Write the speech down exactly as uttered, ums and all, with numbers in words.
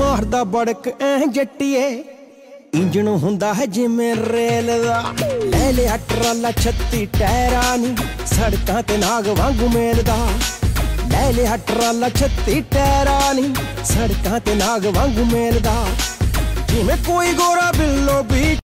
मारदा बड़क ऐ जट्टिए इंजन हुंदा है जिमें रेल दा। लै लिया ट्राला छत्ती टैरा नी सड़कां ते नाग वांगू मेलदा। लै लिया ट्राला छत्ती टैरा नी सड़कां ते नाग वांगू मेलदा। जिमें कोई गोरा बिल्लो भी